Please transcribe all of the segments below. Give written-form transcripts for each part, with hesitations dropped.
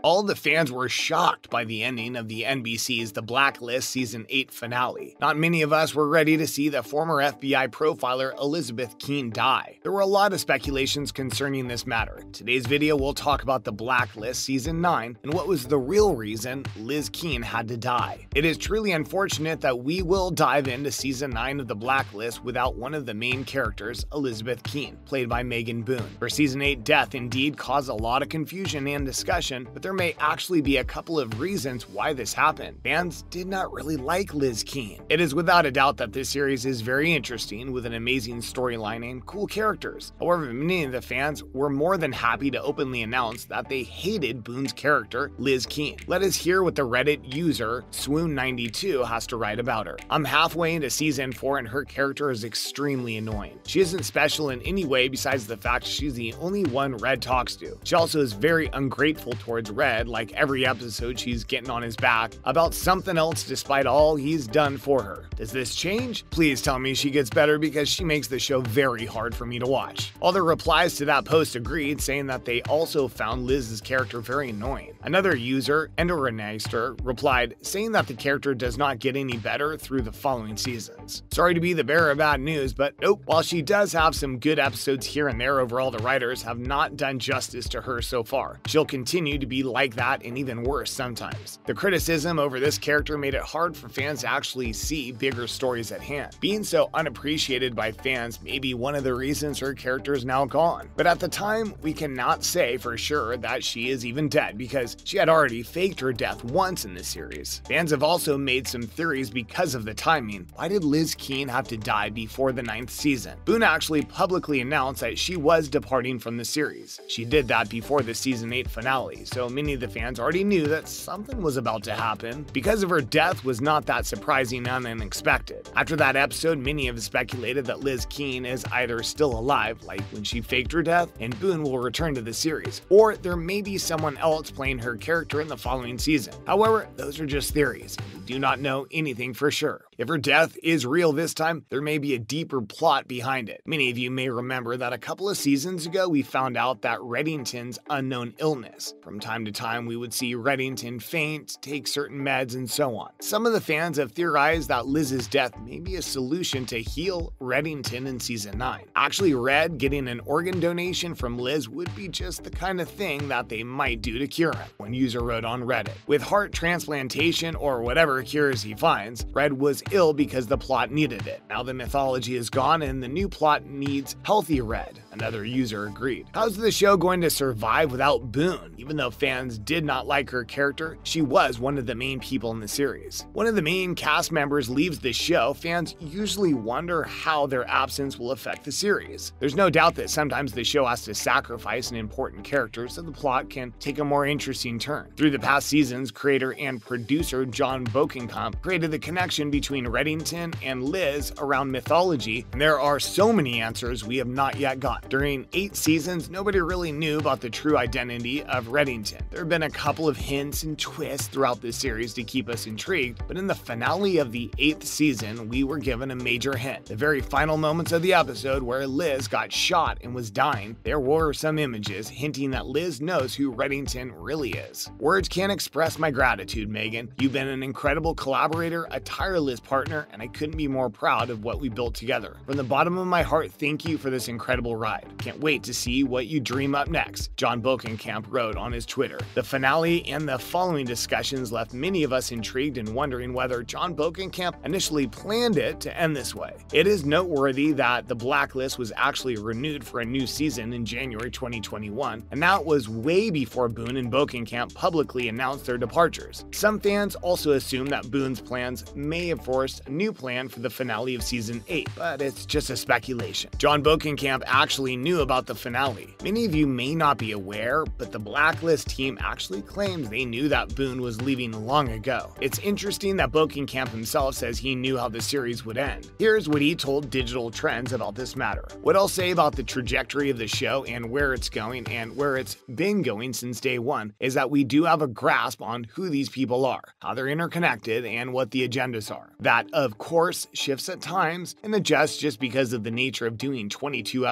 All the fans were shocked by the ending of the NBC's The Blacklist Season 8 finale. Not many of us were ready to see the former FBI profiler Elizabeth Keene die. There were a lot of speculations concerning this matter. Today's video will talk about The Blacklist Season 9 and what was the real reason Liz Keene had to die. It is truly unfortunate that we will dive into Season 9 of The Blacklist without one of the main characters, Elizabeth Keene, played by Megan Boone. Her Season 8 death indeed caused a lot of confusion and discussion, but there may actually be a couple of reasons why this happened. Fans did not really like Liz Keene. It is without a doubt that this series is very interesting with an amazing storyline and cool characters. However, many of the fans were more than happy to openly announce that they hated Boone's character, Liz Keene. Let us hear what the Reddit user Swoon92 has to write about her. I'm halfway into Season 4 and her character is extremely annoying. She isn't special in any way besides the fact she's the only one Red talks to. She also is very ungrateful towards Red. Like every episode she's getting on his back about something else despite all he's done for her. Does this change? Please tell me she gets better because she makes the show very hard for me to watch. All the replies to that post agreed, saying that they also found Liz's character very annoying. Another user, Endoranister, replied, saying that the character does not get any better through the following seasons. Sorry to be the bearer of bad news, but nope, while she does have some good episodes here and there, overall the writers have not done justice to her so far. She'll continue to be like that and even worse sometimes. The criticism over this character made it hard for fans to actually see bigger stories at hand. Being so unappreciated by fans may be one of the reasons her character is now gone. But at the time, we cannot say for sure that she is even dead because she had already faked her death once in the series. Fans have also made some theories because of the timing. Why did Liz Keene have to die before the 9th season? Boone actually publicly announced that she was departing from the series. She did that before the Season 8 finale, so many of the fans already knew that something was about to happen. Because of her death was not that surprising and unexpected. After that episode, many have speculated that Liz Keene is either still alive, like when she faked her death, and Boone will return to the series, or there may be someone else playing her character in the following season. However, those are just theories. We do not know anything for sure. If her death is real this time, there may be a deeper plot behind it. Many of you may remember that a couple of seasons ago we found out that Reddington's unknown illness. From time to time we would see Reddington faint, take certain meds, and so on. Some of the fans have theorized that Liz's death may be a solution to heal Reddington in Season 9. Actually, Red getting an organ donation from Liz would be just the kind of thing that they might do to cure him, one user wrote on Reddit. With heart transplantation or whatever cures he finds, Red was ill because the plot needed it. Now the mythology is gone and the new plot needs healthy Red, another user agreed. How's the show going to survive without Boone? Even though fans did not like her character, she was one of the main people in the series. One of the main cast members leaves the show, fans usually wonder how their absence will affect the series. There's no doubt that sometimes the show has to sacrifice an important character so the plot can take a more interesting turn. Through the past seasons, creator and producer John Bokenkamp created the connection between Reddington and Liz around mythology, and there are so many answers we have not yet got. During 8 seasons, nobody really knew about the true identity of Reddington. There have been a couple of hints and twists throughout this series to keep us intrigued, but in the finale of the 8th season, we were given a major hint. The very final moments of the episode where Liz got shot and was dying, there were some images hinting that Liz knows who Reddington really is. Words can't express my gratitude, Megan. You've been an incredible collaborator, a tireless partner, and I couldn't be more proud of what we built together. From the bottom of my heart, thank you for this incredible ride. Can't wait to see what you dream up next, John Bokenkamp wrote on his Twitter. The finale and the following discussions left many of us intrigued and wondering whether John Bokenkamp initially planned it to end this way. It is noteworthy that The Blacklist was actually renewed for a new season in January 2021, and that was way before Boone and Bokenkamp publicly announced their departures. Some fans also assume that Boone's plans may have forced a new plan for the finale of Season 8, but it's just a speculation. John Bokenkamp actually knew about the finale. Many of you may not be aware, but the Blacklist team actually claims they knew that Boone was leaving long ago. It's interesting that Bokenkamp himself says he knew how the series would end. Here's what he told Digital Trends about this matter. What I'll say about the trajectory of the show and where it's going and where it's been going since day one is that we do have a grasp on who these people are, how they're interconnected, and what the agendas are. That, of course, shifts at times and adjusts just because of the nature of doing 22 episodes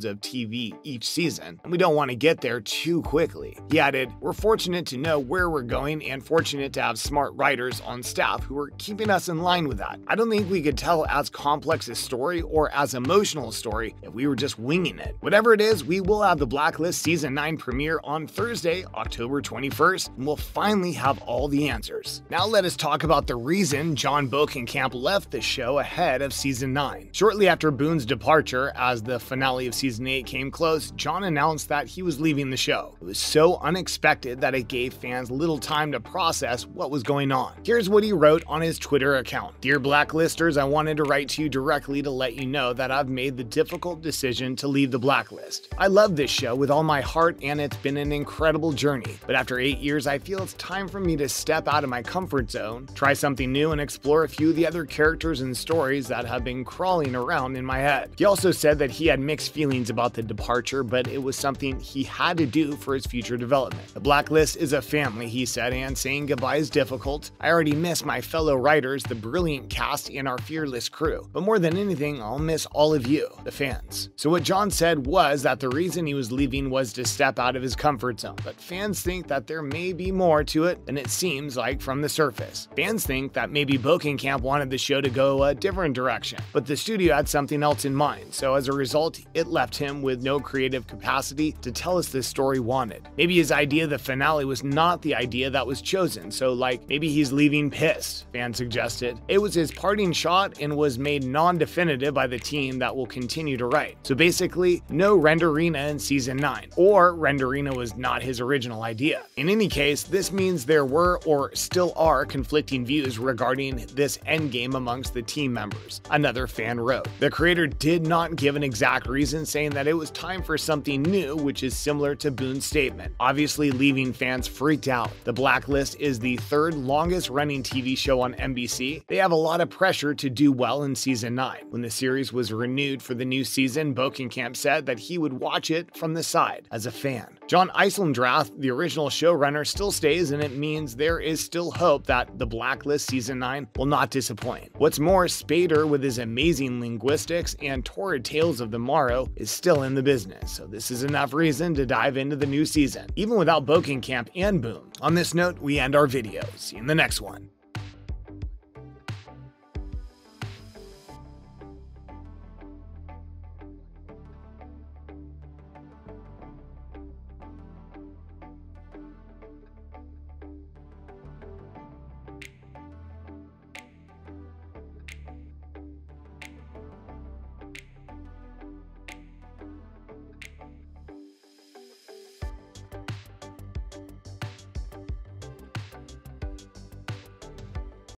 of TV each season, and we don't want to get there too quickly. He added, "We're fortunate to know where we're going and fortunate to have smart writers on staff who are keeping us in line with that. I don't think we could tell as complex a story or as emotional a story if we were just winging it. Whatever it is, we will have the Blacklist Season 9 premiere on Thursday, October 21st, and we'll finally have all the answers." Now let us talk about the reason John Bokenkamp left the show ahead of Season 9. Shortly after Boone's departure, as the finale of Season 8 came close, John announced that he was leaving the show. It was so unexpected that it gave fans little time to process what was going on. Here's what he wrote on his Twitter account. "Dear Blacklisters, I wanted to write to you directly to let you know that I've made the difficult decision to leave the Blacklist. I love this show with all my heart and it's been an incredible journey, but after 8 years I feel it's time for me to step out of my comfort zone, try something new and explore a few of the other characters and stories that have been crawling around in my head." He also said that he had mixed feelings about the departure, but it was something he had to do for his future development. "The Blacklist is a family," he said, "and saying goodbye is difficult. I already miss my fellow writers, the brilliant cast, and our fearless crew. But more than anything, I'll miss all of you, the fans." So what John said was that the reason he was leaving was to step out of his comfort zone, but fans think that there may be more to it than it seems like from the surface. Fans think that maybe Bokenkamp wanted the show to go a different direction, but the studio had something else in mind, so as a result, it left him with no creative capacity to tell us the story wanted. Maybe his idea of the finale was not the idea that was chosen, so like, maybe he's leaving pissed, fans suggested. It was his parting shot and was made non-definitive by the team that will continue to write. So basically, no Renderina in Season 9, or Renderina was not his original idea. In any case, this means there were or still are conflicting views regarding this endgame amongst the team members, another fan wrote. The creator did not give an exact reason, saying that it was time for something new, which is similar to Boone's statement, obviously leaving fans freaked out. The Blacklist is the third longest running TV show on NBC. They have a lot of pressure to do well in Season 9. When the series was renewed for the new season, Bokenkamp said that he would watch it from the side as a fan. John Eisendrath, the original showrunner, still stays, and it means there is still hope that The Blacklist Season 9 will not disappoint. What's more, Spader, with his amazing linguistics and torrid tales of the morrow, is still in the business, so this is enough reason to dive into the new season, even without Bokenkamp and Boone. On this note, we end our video. See you in the next one.